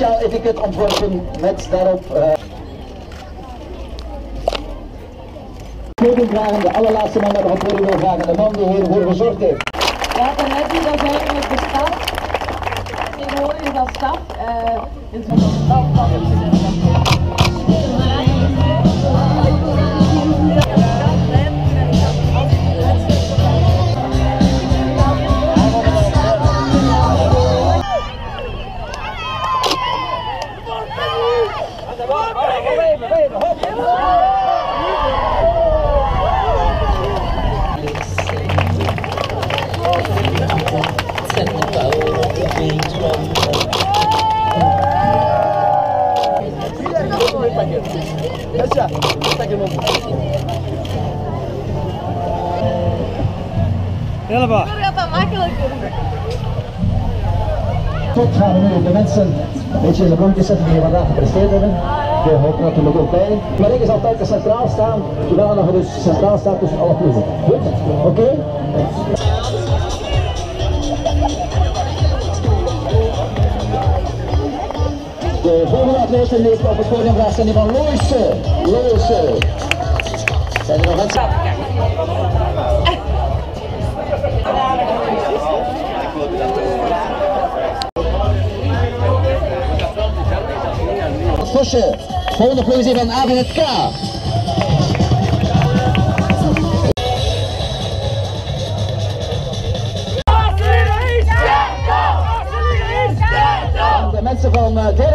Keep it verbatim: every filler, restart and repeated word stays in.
speciaal etiket ontworpen met daarop... Uh... de allerlaatste man naar de podium wil vragen, de man die hiervoor gezorgd heeft. Ja, dan heb je dat eigenlijk de staf. Tegenwoordig is dat staf. Uh, is dat staf van Helemaal. Dat gaat dat makkelijker. Tot gaan we nu de mensen een beetje in de rondjes zetten die we vandaag gepresteerd hebben. De hoop natuurlijk ook bij. Maar ik zal telkens centraal staan, terwijl nog dus centraal staat tussen alle ploegen. Goed? Oké? Okay? De volgende atleten leeft op het podium vraagt zijn die van Loose. Loose. Zijn er nog mensen? Vosje, volgende ploeg is hier van A V Z K. De mensen van uh,